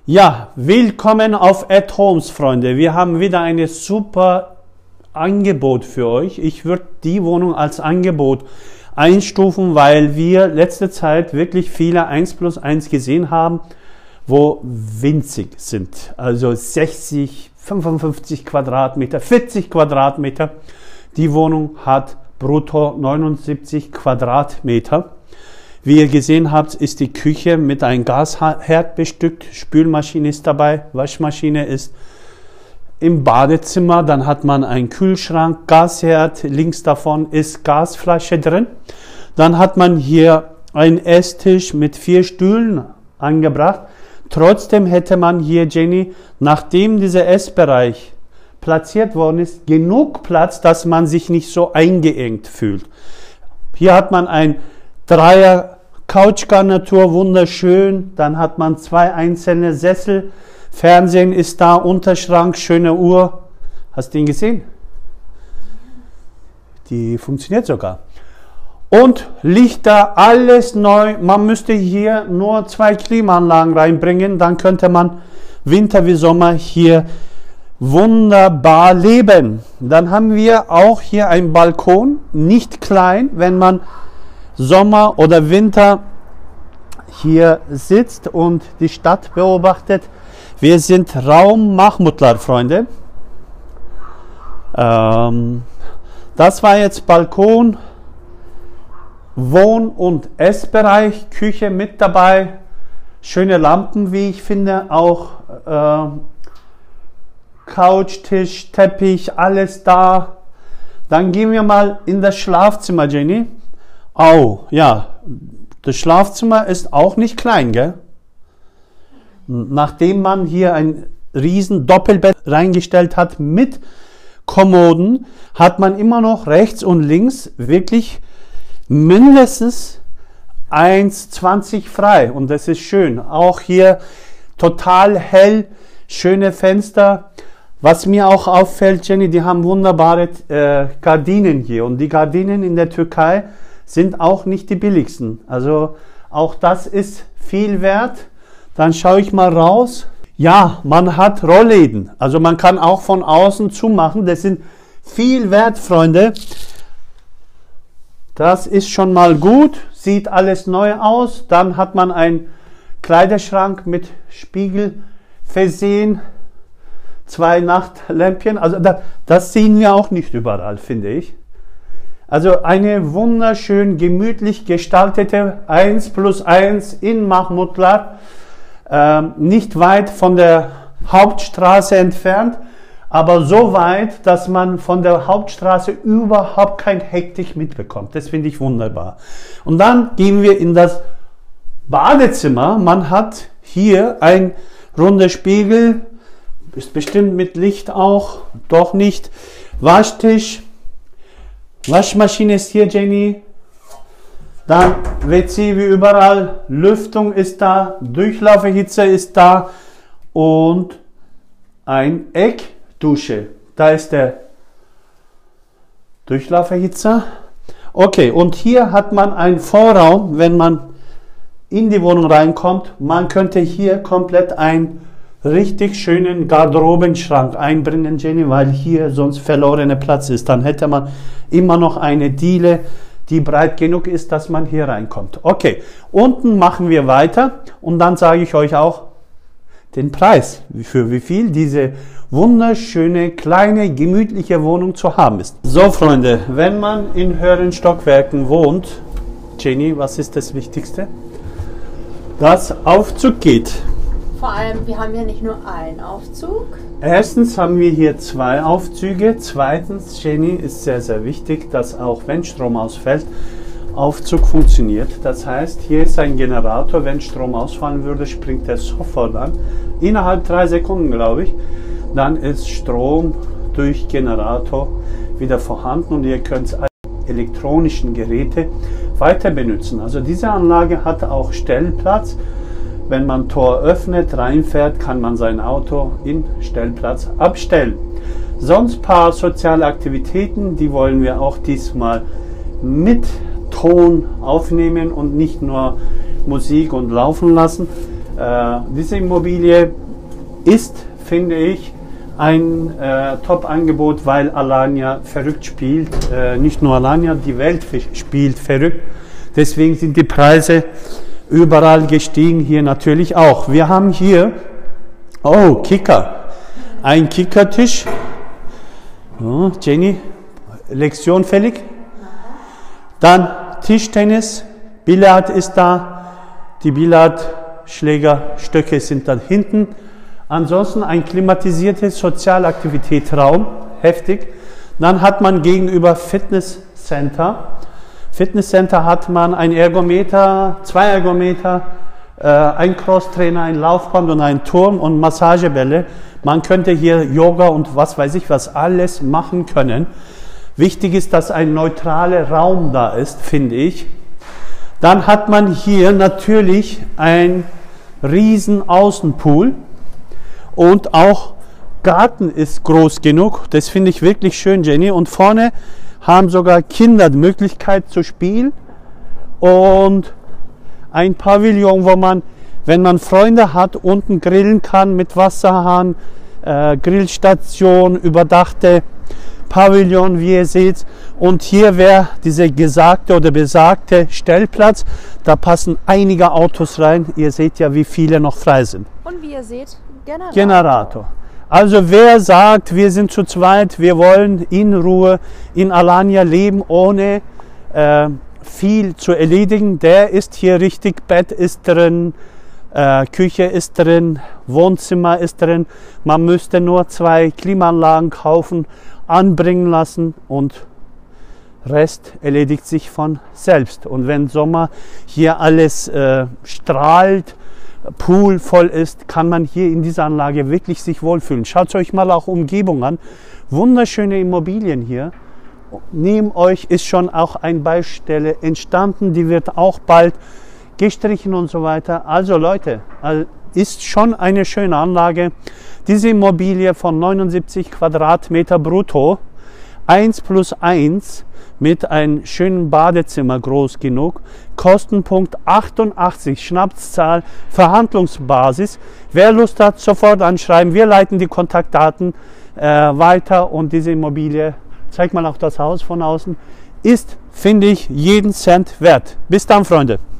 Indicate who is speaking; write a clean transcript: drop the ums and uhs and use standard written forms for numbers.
Speaker 1: Ja, willkommen auf @Homes, Freunde. Wir haben wieder ein super Angebot für euch. Ich würde die Wohnung als Angebot einstufen, weil wir letzte Zeit wirklich viele 1+1 gesehen haben, wo winzig sind. Also 60, 55 Quadratmeter, 40 Quadratmeter. Die Wohnung hat brutto 79 Quadratmeter. Wie ihr gesehen habt, ist die Küche mit einem Gasherd bestückt, Spülmaschine ist dabei, Waschmaschine ist im Badezimmer, dann hat man einen Kühlschrank, Gasherd, links davon ist Gasflasche drin. Dann hat man hier einen Esstisch mit 4 Stühlen angebracht. Trotzdem hätte man hier, Jenny, nachdem dieser Essbereich platziert worden ist, genug Platz, dass man sich nicht so eingeengt fühlt. Hier hat man ein Dreier Couchgarnitur, wunderschön. Dann hat man 2 einzelne Sessel. Fernsehen ist da, Unterschrank, schöne Uhr. Hast du ihn gesehen? Die funktioniert sogar. Und Lichter, alles neu. Man müsste hier nur 2 Klimaanlagen reinbringen. Dann könnte man Winter wie Sommer hier wunderbar leben. Dann haben wir auch hier einen Balkon. Nicht klein, wenn man Sommer oder Winter hier sitzt und die Stadt beobachtet. Wir sind Raum Mahmutlar, Freunde. Das war jetzt Balkon, Wohn- und Essbereich, Küche mit dabei, schöne Lampen, wie ich finde, auch Couch, Tisch, Teppich, alles da. Dann gehen wir mal in das Schlafzimmer, Jenny. Oh, ja, das Schlafzimmer ist auch nicht klein, gell? Nachdem man hier ein riesen Doppelbett reingestellt hat mit Kommoden, hat man immer noch rechts und links wirklich mindestens 1,20 frei. Und das ist schön. Auch hier total hell, schöne Fenster. Was mir auch auffällt, Jenny, die haben wunderbare Gardinen hier. Und die Gardinen in der Türkei sind auch nicht die billigsten. Also auch das ist viel wert. Dann schaue ich mal raus. Ja, man hat Rollläden. Also man kann auch von außen zumachen. Das sind viel wert, Freunde. Das ist schon mal gut. Sieht alles neu aus. Dann hat man einen Kleiderschrank mit Spiegel versehen. 2 Nachtlämpchen. Also das sehen wir auch nicht überall, finde ich. Also eine wunderschön gemütlich gestaltete 1+1 in Mahmutlar. Nicht weit von der Hauptstraße entfernt, aber so weit, dass man von der Hauptstraße überhaupt kein Hektik mitbekommt. Das finde ich wunderbar. Und dann gehen wir in das Badezimmer. Man hat hier ein runder Spiegel, ist bestimmt mit Licht auch, doch nicht. Waschtisch. Waschmaschine ist hier, Jenny. Dann WC wie überall. Lüftung ist da. Durchlauferhitzer ist da. Und ein Eckdusche. Da ist der Durchlauferhitzer. Okay, und hier hat man einen Vorraum, wenn man in die Wohnung reinkommt. Man könnte hier komplett einen richtig schönen Garderobenschrank einbringen, Jenny, weil hier sonst verlorener Platz ist. Dann hätte man immer noch eine Diele, die breit genug ist, dass man hier reinkommt. Okay, unten machen wir weiter und dann sage ich euch auch den Preis, für wie viel diese wunderschöne, kleine, gemütliche Wohnung zu haben ist. So, Freunde, wenn man in höheren Stockwerken wohnt, Jenny, was ist das Wichtigste? Das Aufzug geht.
Speaker 2: Vor allem, wir haben ja nicht nur einen Aufzug.
Speaker 1: Erstens haben wir hier 2 Aufzüge. Zweitens, Jenny, ist sehr, sehr wichtig, dass auch wenn Strom ausfällt, Aufzug funktioniert. Das heißt, hier ist ein Generator. Wenn Strom ausfallen würde, springt er sofort an. Innerhalb 3 Sekunden, glaube ich. Dann ist Strom durch Generator wieder vorhanden und ihr könnt alle elektronischen Geräte weiter benutzen. Also diese Anlage hat auch Stellplatz. Wenn man Tor öffnet, reinfährt, kann man sein Auto in Stellplatz abstellen. Sonst ein paar soziale Aktivitäten, die wollen wir auch diesmal mit Ton aufnehmen und nicht nur Musik und laufen lassen. Diese Immobilie ist, finde ich, ein Top-Angebot, weil Alanya verrückt spielt. Nicht nur Alanya, die Welt spielt verrückt. Deswegen sind die Preise überall gestiegen, hier natürlich auch. Wir haben hier, oh, Kicker. Ein Kickertisch. Oh, Jenny, Lektion fällig. Dann Tischtennis, Billard ist da. Die Billardschlägerstöcke sind da hinten. Ansonsten ein klimatisiertes Sozialaktivitätsraum, heftig. Dann hat man gegenüber Fitnesscenter. Fitnesscenter hat man ein Ergometer, 2 Ergometer, ein Crosstrainer, ein Laufband und einen Turm und Massagebälle. Man könnte hier Yoga und was weiß ich was alles machen können. Wichtig ist, dass ein neutraler Raum da ist, finde ich. Dann hat man hier natürlich ein riesen Außenpool und auch Garten ist groß genug. Das finde ich wirklich schön, Jenny. Und vorne haben sogar Kinder die Möglichkeit zu spielen und ein Pavillon, wo man, wenn man Freunde hat, unten grillen kann mit Wasserhahn, Grillstation, überdachte Pavillon, wie ihr seht. Und hier wäre dieser gesagte oder besagte Stellplatz. Da passen einige Autos rein. Ihr seht ja, wie viele noch frei sind.
Speaker 2: Und wie ihr seht,
Speaker 1: Generator. Also wer sagt, wir sind zu zweit, wir wollen in Ruhe in Alanya leben, ohne viel zu erledigen, der ist hier richtig. Bett ist drin, Küche ist drin, Wohnzimmer ist drin. Man müsste nur 2 Klimaanlagen kaufen, anbringen lassen und Rest erledigt sich von selbst. Und wenn Sommer hier alles strahlt, Pool voll ist, kann man hier in dieser Anlage wirklich sich wohlfühlen. Schaut euch mal auch Umgebung an. Wunderschöne Immobilien hier. Neben euch ist schon auch eine Baustelle entstanden, die wird auch bald gestrichen und so weiter. Also Leute, ist schon eine schöne Anlage. Diese Immobilie von 79 Quadratmeter brutto, 1+1 mit einem schönen Badezimmer groß genug, Kostenpunkt 88, Schnapszahl, Verhandlungsbasis. Wer Lust hat, sofort anschreiben. Wir leiten die Kontaktdaten weiter und diese Immobilie, zeigt mal auch das Haus von außen, ist, finde ich, jeden Cent wert. Bis dann, Freunde.